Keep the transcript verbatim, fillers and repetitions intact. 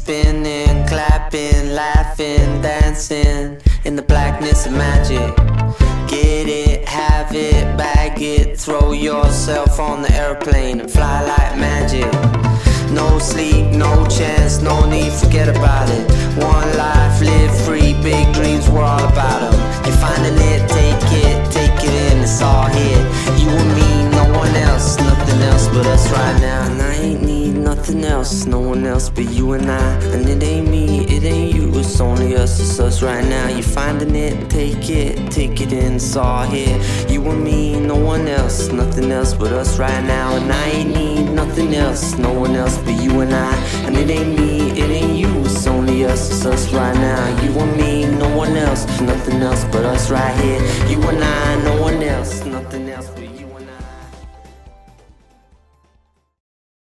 spinning, clapping, laughing, dancing in the blackness of magic. Get it, have it, bag it, throw yourself on the airplane and fly like magic. No sleep, no chance, no need, forget about it. One life, live free, big dreams, we're all about them. You're finding it, take it, take it in, it's all here. You and me, no one else, nothing else but us right now. And I ain't need nothing else, no one else but you and I. And it ain't me, it ain't you, it's only us, it's us right now. You're finding it, take it, take it in, it's all here. You and me, no one else, nothing else but us right now. And I ain't need nothing else, no one else but you and I. And it ain't me, it ain't you, it's only us, it's us right now. You and me, no one else, nothing else but us right here. You and I, no one else, nothing else but you.